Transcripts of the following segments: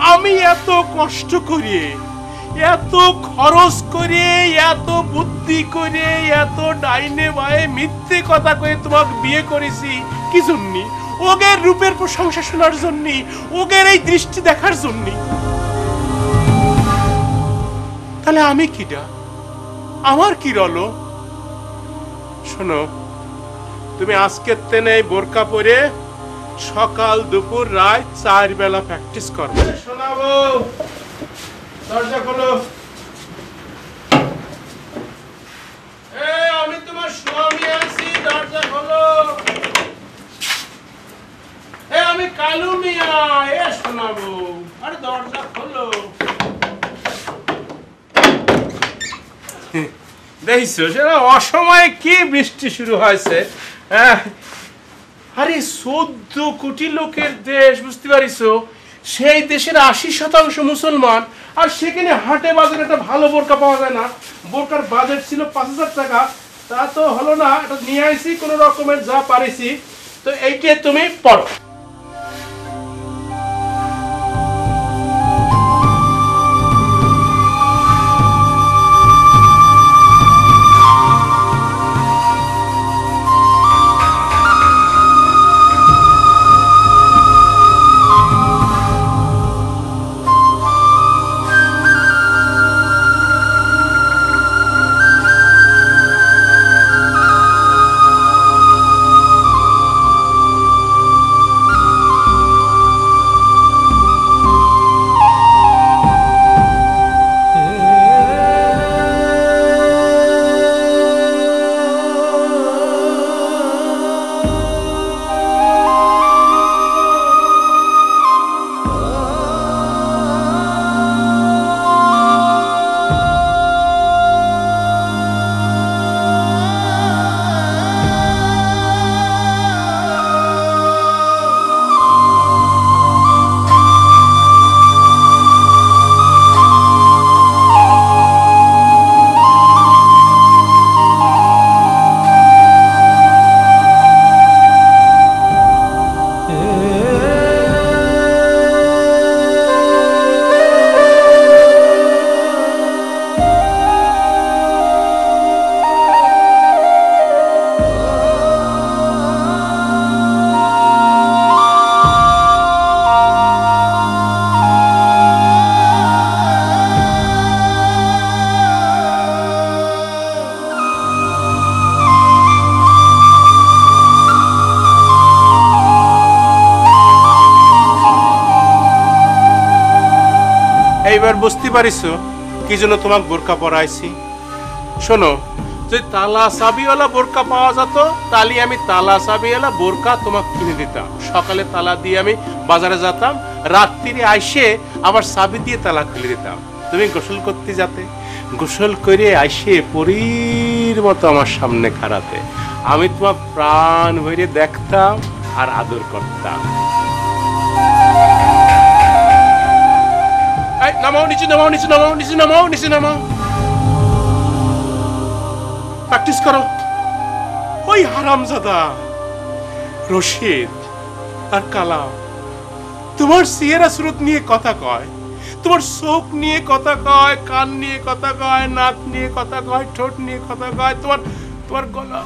আমি এত কষ্ট করি, এত খরচ করে, এত বুদ্ধি করে, এত ডাইনে বায়ে মিথ্যে কথা কয়ে তোমাকে বিয়ে করেছি কি জন্য? ওগের রূপের প্রশংসা শোনার জন্য, ওগের এই দৃষ্টি দেখার জন্য। তাহলে আমি কিটা? আমার কি রলো? শোনো, তুমি আজকের তেনে বোরকা পরে সকাল দুপুর রাত 4 বেলা প্র্যাকটিস করবে। শোনাবো, দরজা খোলো। আমি তোমার স্বামী আছি, দরজা খোলো। আমি কালু মিয়া, শোনাবো। আরে দরজা খোলো। দেখছো সেটা অসময়ে কি বৃষ্টি শুরু হয়েছে। আরে 14 কোটি লোকের দেশ, বুঝতে পারিছো? সেই দেশের 80% মুসলমান, আর সেখানে হাটে বাজারে একটা ভালো বোরকা পাওয়া যায় না। বোরকার বাজেট ছিল 5000 টাকা, তা তো হলো না। এটা নিয়ে আইছি কোন রকমের, যা পারিছি। তো এইটা তুমি পড়ো। এইবার বুঝতে পারিছো কি জন্য তোমাকে বোরকা পরাইছি? শোনো, যদি তালা চাবিওয়ালা বোরকা পাওয়া যেত তাহলে আমি তালা চাবিওয়ালা বোরকা তোমাকে কিনে দিতাম। সকালে তালা দিয়ে আমি বাজারে যেতাম, রাত্রিরে আইসে আবার চাবি দিয়ে তালা খুলে দিতাম। তুমি গোসল করতে যাতে, গোসল করে আইসে পরীর মতো আমার সামনে খাড়াতে, আমি তোমার প্রাণ ভরে দেখতাম আর আদর করতাম। নামাও, নিচে নামাও, নিচে নামাও, নিচে নামাও, নিচে নামাও। প্র্যাকটিস করো। ওই হারামজাদা রশিদ আর কালাম তোমার চেহারা সুরত নিয়ে কথা কয়, তোমার চোখ নিয়ে কথা কয়, কান নিয়ে কথা কয়, নাক নিয়ে কথা কয়, ঠোঁট নিয়ে কথা কয়, তোমার গলা।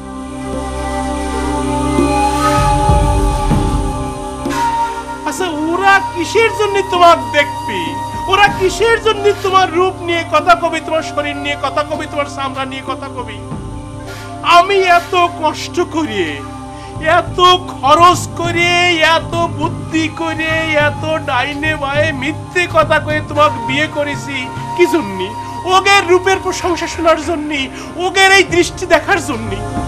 আচ্ছা, ওরা কিসের জন্য তোমার দেখবি? ওরা কিসের জন্য তোমার রূপ নিয়ে কথা কবি, তোমার শরীর নিয়ে কথা কবি, তোমার চামড়া নিয়ে কথা কবি? আমি এত কষ্ট করি, এত খরচ করে, এত বুদ্ধি করে, এত ডাইনে বায়ে মিথ্যে কথা কয়ে তোমাকে বিয়ে করেছি কি জন্য? ওগের রূপের প্রশংসা শোনার জন্য, ওগের এই দৃষ্টি দেখার জন্য।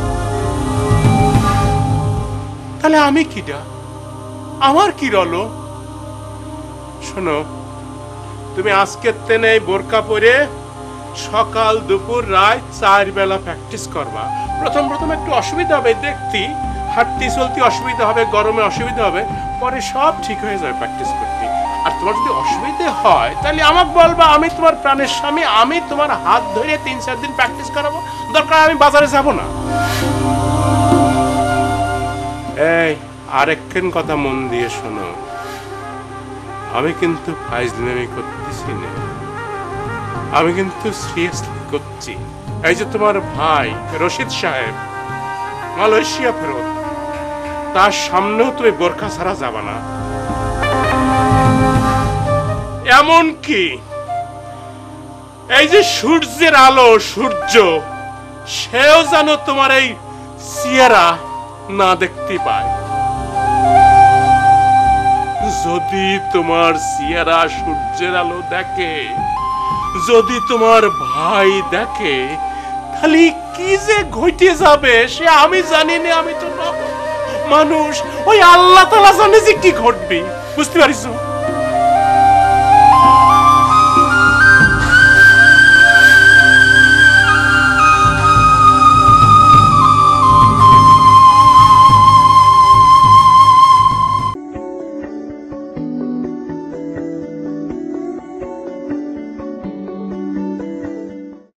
তাহলে আমি কিটা? আমার কি রলো? শোনো, তুমি আজকের তেনে বোরকা পরে সকাল দুপুর রাত 4 বেলা প্র্যাকটিস করবা। প্রথম একটু অসুবিধা হবে, দেখতে হাঁটতে চলতে অসুবিধা হবে, গরমে অসুবিধা হবে, পরে সব ঠিক হয়ে যাবে প্র্যাকটিস করতে। আর তোমার যদি অসুবিধা হয় তাহলে আমাকে বলবা, আমি তোমার প্রাণের স্বামী, আমি তোমার হাত ধরে 3-4 দিন প্র্যাকটিস করাবো, দরকার আমি বাজারে যাব না। এই আরেকখান কথা মন দিয়ে শোনো, আমি কিন্তু ফাইজলামি করতেছি না, আমি কিন্তু সিরিয়াসলি করছি। এই যে তোমার ভাই রশিদ সাহেব মালয়েশিয়া ফেরত, তার সামনেও তুমি বোরকা ছাড়া যাবা না। এমন কি এই যে সূর্যের আলো, সূর্য, সেও যেন তোমার এই চেহারা না দেখতে পায়। যদি তোমার চেহারা সূর্যের আলো দেখে, যদি তোমার ভাই দেখে, তাহলে কি যে ঘটে যাবে সে আমি জানি না। আমি তো মানুষ, ওই আল্লাহ তাআলা জানে যে কি ঘটবে। বুঝতে পারিস?